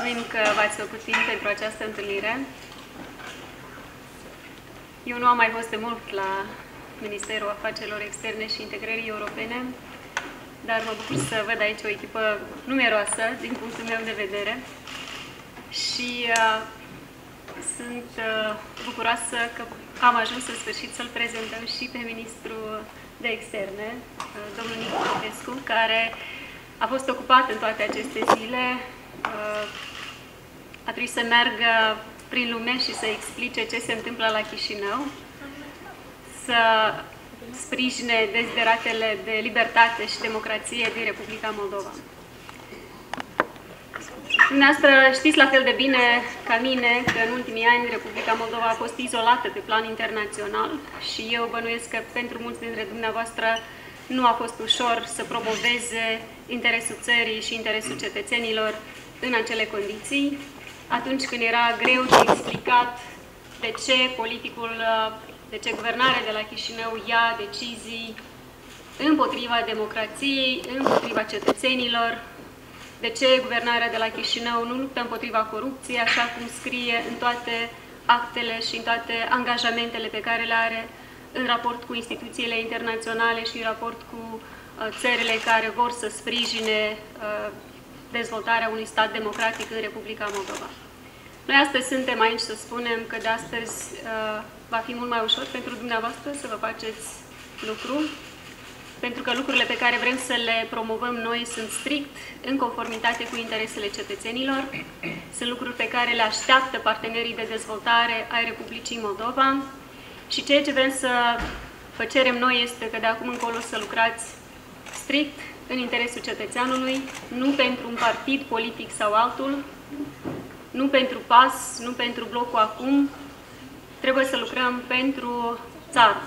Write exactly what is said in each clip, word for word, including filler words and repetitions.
mulțumim că v-ați făcut timp pentru această întâlnire. Eu nu am mai fost de mult la Ministerul Afacerilor Externe și Integrării Europene, dar mă bucur să văd aici o echipă numeroasă, din punctul meu de vedere. Și uh, sunt uh, bucuroasă că am ajuns în sfârșit să-l prezentăm și pe Ministrul de Externe, uh, domnul Nicu Popescu, care a fost ocupat în toate aceste zile. Uh, a trebuit să meargă prin lume și să explice ce se întâmplă la Chișinău, să sprijine dezideratele de libertate și democrație din Republica Moldova. Dumneavoastră știți la fel de bine ca mine că în ultimii ani Republica Moldova a fost izolată pe plan internațional și eu bănuiesc că pentru mulți dintre dumneavoastră nu a fost ușor să promoveze interesul țării și interesul cetățenilor în acele condiții, atunci când era greu de explicat de ce politicul, de ce guvernarea de la Chișinău ia decizii împotriva democrației, împotriva cetățenilor, de ce guvernarea de la Chișinău nu luptă împotriva corupției, așa cum scrie în toate actele și în toate angajamentele pe care le are în raport cu instituțiile internaționale și în raport cu uh, țările care vor să sprijine uh, dezvoltarea unui stat democratic în Republica Moldova. Noi astăzi suntem aici să spunem că de astăzi uh, va fi mult mai ușor pentru dumneavoastră să vă faceți lucru, pentru că lucrurile pe care vrem să le promovăm noi sunt strict în conformitate cu interesele cetățenilor, sunt lucruri pe care le așteaptă partenerii de dezvoltare ai Republicii Moldova și ceea ce vrem să vă cerem noi este că de acum încolo să lucrați strict în interesul cetățeanului, nu pentru un partid politic sau altul, nu pentru P A S, nu pentru blocul acum, trebuie să lucrăm pentru țară.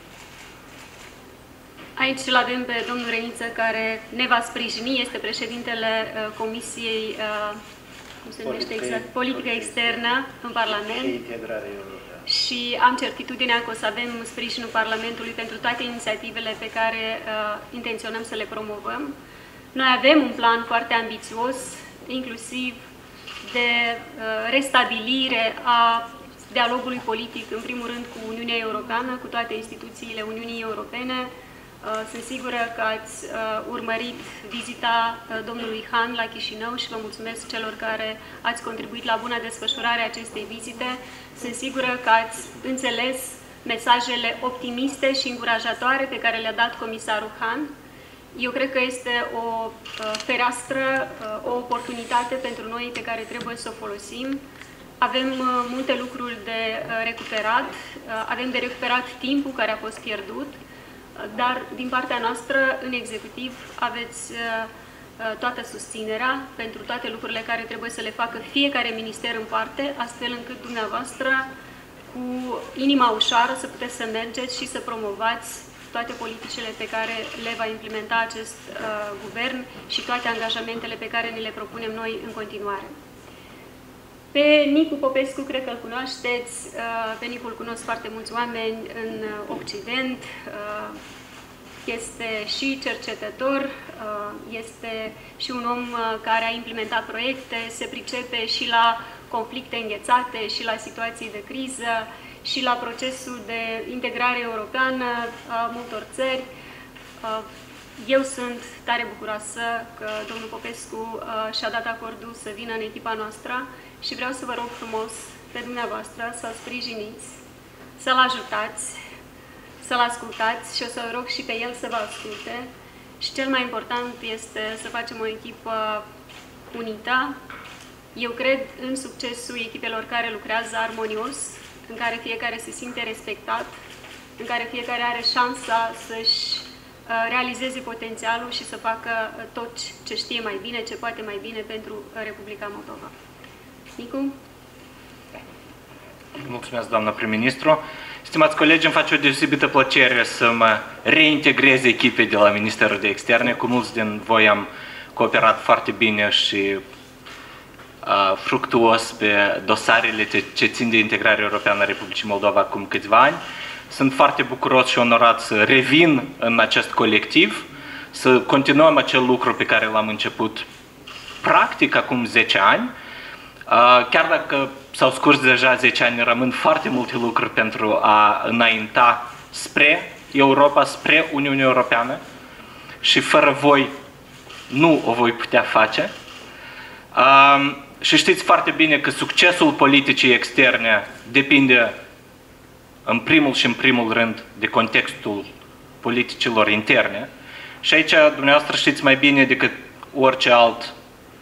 Aici îl avem pe domnul Reniță, care ne va sprijini, este președintele uh, Comisiei uh, cum se numește exact? Politică Externă în Parlament. Și am certitudinea că o să avem sprijinul Parlamentului pentru toate inițiativele pe care uh, intenționăm să le promovăm. Noi avem un plan foarte ambițios, inclusiv de uh, restabilire a dialogului politic, în primul rând cu Uniunea Europeană, cu toate instituțiile Uniunii Europene. Sunt sigură că ați urmărit vizita domnului Han la Chișinău și vă mulțumesc celor care ați contribuit la buna desfășurare a acestei vizite. Sunt sigură că ați înțeles mesajele optimiste și încurajatoare pe care le-a dat comisarul Han. Eu cred că este o fereastră, o oportunitate pentru noi pe care trebuie să o folosim. Avem multe lucruri de recuperat, avem de recuperat timpul care a fost pierdut, dar din partea noastră, în executiv, aveți uh, toată susținerea pentru toate lucrurile care trebuie să le facă fiecare minister în parte, astfel încât dumneavoastră, cu inima ușoară, să puteți să mergeți și să promovați toate politicile pe care le va implementa acest uh, guvern și toate angajamentele pe care ni le propunem noi în continuare. Pe Nicu Popescu, cred că îl cunoașteți, pe Nicu îl cunosc foarte mulți oameni în Occident, este și cercetător, este și un om care a implementat proiecte, se pricepe și la conflicte înghețate, și la situații de criză, și la procesul de integrare europeană a multor țări. Eu sunt tare bucuroasă că domnul Popescu și-a dat acordul să vină în echipa noastră și vreau să vă rog frumos pe dumneavoastră să-l sprijiniți, să-l ajutați, să-l ascultați și o să vă rog și pe el să vă asculte. Și cel mai important este să facem o echipă unită. Eu cred în succesul echipelor care lucrează armonios, în care fiecare se simte respectat, în care fiecare are șansa să-și realizeze potențialul și să facă tot ce știe mai bine, ce poate mai bine pentru Republica Moldova. Nicu? Mulțumesc, doamna prim-ministru. Stimați colegi, îmi face o deosebită plăcere să mă reintegrez echipei de la Ministerul de Externe. Cu mulți din voi am cooperat foarte bine și uh, fructuos pe dosarele ce țin de integrarea europeană a Republicii Moldova acum câțiva ani. Sunt foarte bucuros și onorat să revin în acest colectiv, să continuăm acel lucru pe care l-am început practic acum zece ani, Chiar dacă s-au scurs deja zece ani, rămân foarte multe lucruri pentru a înainta spre Europa, spre Uniunea Europeană și fără voi nu o voi putea face. Și știți foarte bine că succesul politicii externe depinde în primul și în primul rând de contextul politicilor interne. Și aici dumneavoastră știți mai bine decât orice alt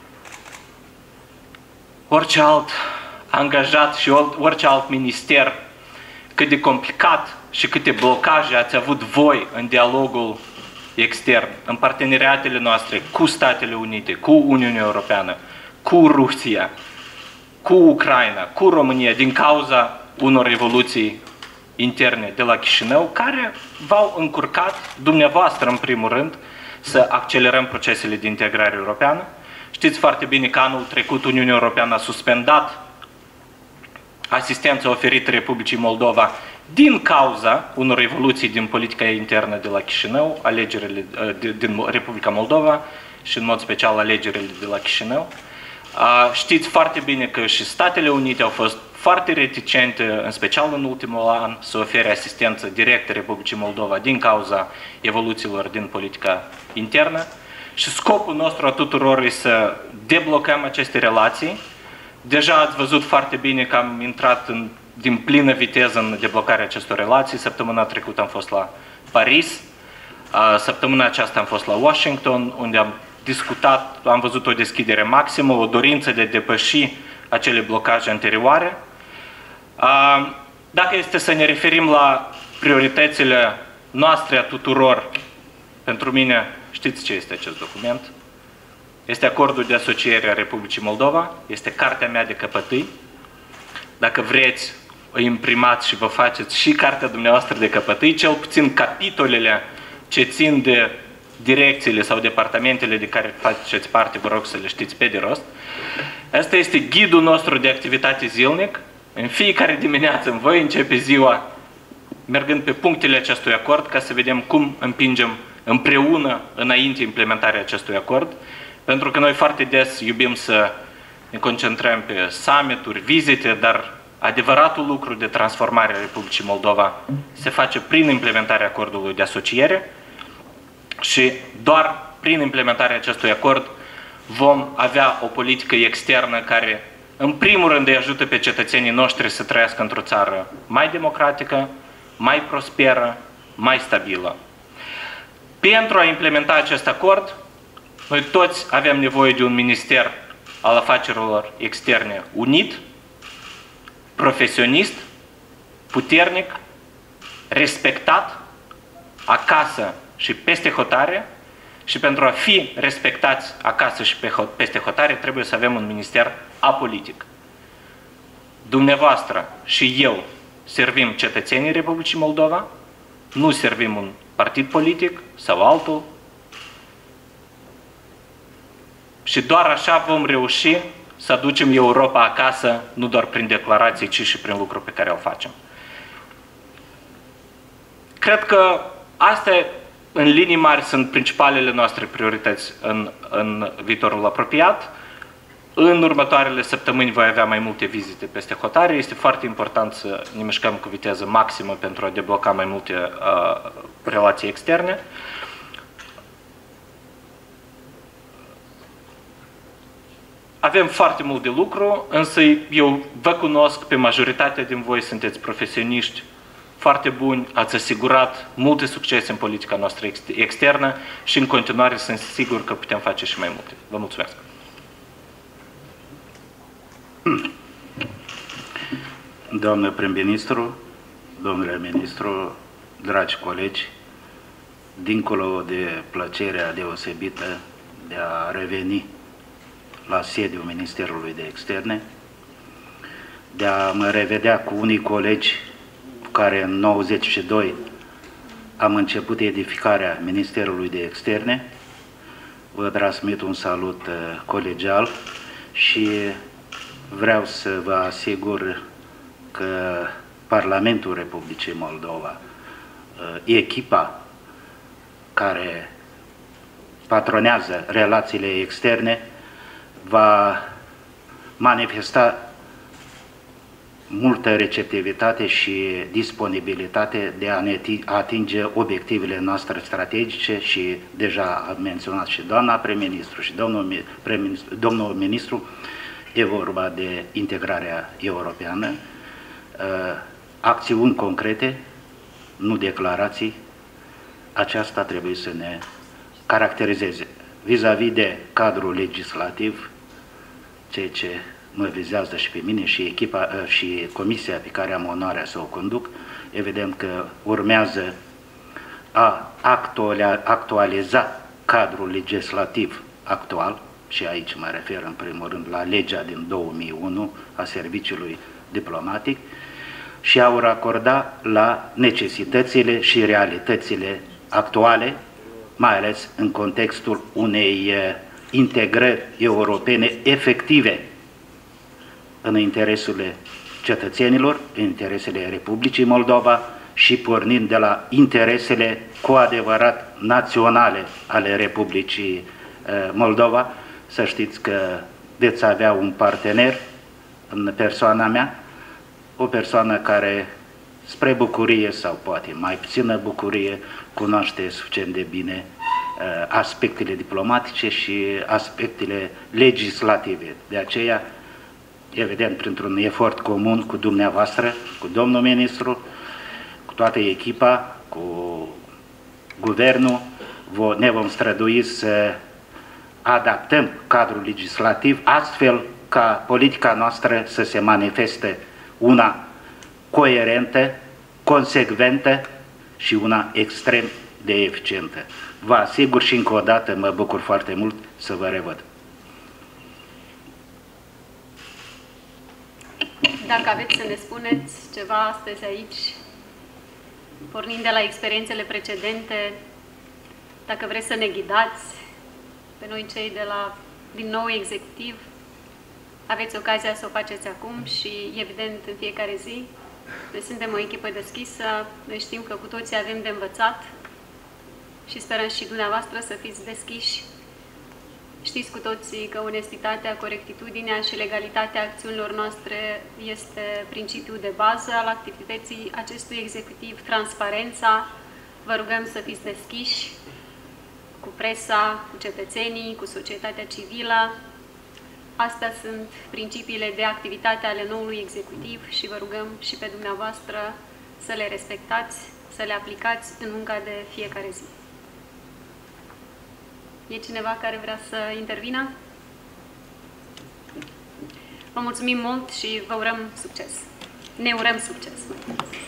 orice alt angajat și orice alt minister cât de complicat și câte blocaje ați avut voi în dialogul extern, în parteneriatele noastre cu Statele Unite, cu Uniunea Europeană, cu Rusia, cu Ucraina, cu România, din cauza unor evoluții interne de la Chișinău, care v-au încurcat, dumneavoastră în primul rând, să accelerăm procesele de integrare europeană. Știți foarte bine că anul trecut Uniunea Europeană a suspendat asistența oferită Republicii Moldova din cauza unor evoluții din politica internă de la Chișinău, alegerile din Republica Moldova și în mod special alegerile de la Chișinău. Știți foarte bine că și Statele Unite au fost foarte reticente, în special în ultimul an, să ofere asistență directă Republicii Moldova din cauza evoluțiilor din politica internă. Și scopul nostru a tuturor este să deblocăm aceste relații. Deja ați văzut foarte bine că am intrat în, din plină viteză în deblocarea acestor relații. Săptămâna trecută am fost la Paris, săptămâna aceasta am fost la Washington, unde am discutat, am văzut o deschidere maximă, o dorință de a depăși acele blocaje anterioare. Dacă este să ne referim la prioritățile noastre a tuturor, pentru mine, știți ce este acest document? Este acordul de asociere a Republicii Moldova, este cartea mea de căpătâi. Dacă vreți, o imprimați și vă faceți și cartea dumneavoastră de căpătâi, cel puțin capitolele ce țin de direcțiile sau departamentele de care faceți parte, vă rog să le știți pe de rost. Asta este ghidul nostru de activitate zilnic. În fiecare dimineață voi începe ziua mergând pe punctele acestui acord ca să vedem cum împingem împreună înainte implementarea acestui acord. Pentru că noi foarte des iubim să ne concentrăm pe summit-uri, vizite, dar adevăratul lucru de transformare a Republicii Moldova se face prin implementarea acordului de asociere și doar prin implementarea acestui acord vom avea o politică externă care, în primul rând, îi ajută pe cetățenii noștri să trăiască într-o țară mai democratică, mai prosperă, mai stabilă. Pentru a implementa acest acord, noi toți avem nevoie de un minister al afacerilor externe unit, profesionist, puternic, respectat, acasă și peste hotare, și pentru a fi respectați acasă și peste hotare trebuie să avem un minister apolitic. Dumneavoastră și eu servim cetățenii Republicii Moldova, nu servim un partid politic sau altul, și doar așa vom reuși să aducem Europa acasă, nu doar prin declarații, ci și prin lucruri pe care îl facem. Cred că astea, în linii mari, sunt principalele noastre priorități în, în viitorul apropiat. În următoarele săptămâni voi avea mai multe vizite peste hotare. Este foarte important să ne mișcăm cu viteză maximă pentru a debloca mai multe uh, relații externe. Avem foarte mult de lucru, însă eu vă cunosc pe majoritatea din voi, sunteți profesioniști foarte buni, ați asigurat multe succese în politica noastră externă și în continuare sunt sigur că putem face și mai multe. Vă mulțumesc! Doamnă prim-ministru, domnule ministru, dragi colegi, dincolo de plăcerea deosebită de a reveni la sediul Ministerului de Externe, de a mă revedea cu unii colegi cu care în nouăzeci și doi am început edificarea Ministerului de Externe, vă transmit un salut colegial și vreau să vă asigur că Parlamentul Republicii Moldova, echipa care patronează relațiile externe, va manifesta multă receptivitate și disponibilitate de a ne atinge obiectivele noastre strategice și deja a menționat și doamna prim-ministru și domnul, prim-ministru, domnul ministru, e vorba de integrarea europeană, acțiuni concrete, nu declarații. Aceasta trebuie să ne caracterizeze vis-a-vis de cadrul legislativ, ceea ce mă vizează și pe mine și echipa și comisia pe care am onoarea să o conduc. Evident că urmează a actualiza cadrul legislativ actual și aici mă refer în primul rând la legea din două mii unu a serviciului diplomatic și a o racorda la necesitățile și realitățile actuale, mai ales în contextul unei integrări europene efective în interesele cetățenilor, în interesele Republicii Moldova și pornind de la interesele cu adevărat naționale ale Republicii Moldova. Să știți că veți avea un partener în persoana mea, o persoană care, spre bucurie sau poate mai puțină bucurie, cunoaște suficient de bine aspectele diplomatice și aspectele legislative. De aceea, evident, printr-un efort comun cu dumneavoastră, cu domnul ministru, cu toată echipa, cu guvernul, ne vom strădui să adaptăm cadrul legislativ astfel ca politica noastră să se manifeste una coerentă, consecventă și una extrem de eficientă. Vă asigur și încă o dată mă bucur foarte mult să vă revăd. Dacă aveți să ne spuneți ceva astăzi aici, pornind de la experiențele precedente, dacă vreți să ne ghidați pe noi cei de la, din nou executiv, aveți ocazia să o faceți acum și, evident, în fiecare zi. Noi suntem o echipă deschisă, noi știm că cu toții avem de învățat și sperăm și dumneavoastră să fiți deschiși. Știți cu toții că onestitatea, corectitudinea și legalitatea acțiunilor noastre este principiul de bază al activității acestui executiv, transparența. Vă rugăm să fiți deschiși cu presa, cu cetățenii, cu societatea civilă. Astea sunt principiile de activitate ale noului executiv și vă rugăm și pe dumneavoastră să le respectați, să le aplicați în munca de fiecare zi. E cineva care vrea să intervină? Vă mulțumim mult și vă urăm succes. Ne urăm succes!